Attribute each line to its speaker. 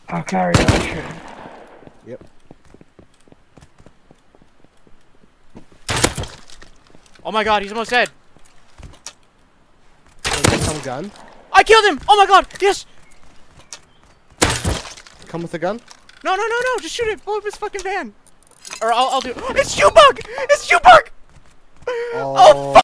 Speaker 1: I'll carry that shit.
Speaker 2: Yep.
Speaker 3: Oh my god, he's almost dead.
Speaker 2: Come gun.
Speaker 3: I killed him! Oh my god, yes!
Speaker 2: Come with a gun.
Speaker 3: No, just shoot it. Blow up his fucking van. Or I'll do it. It's jubug! It's jubug! Oh, fuck!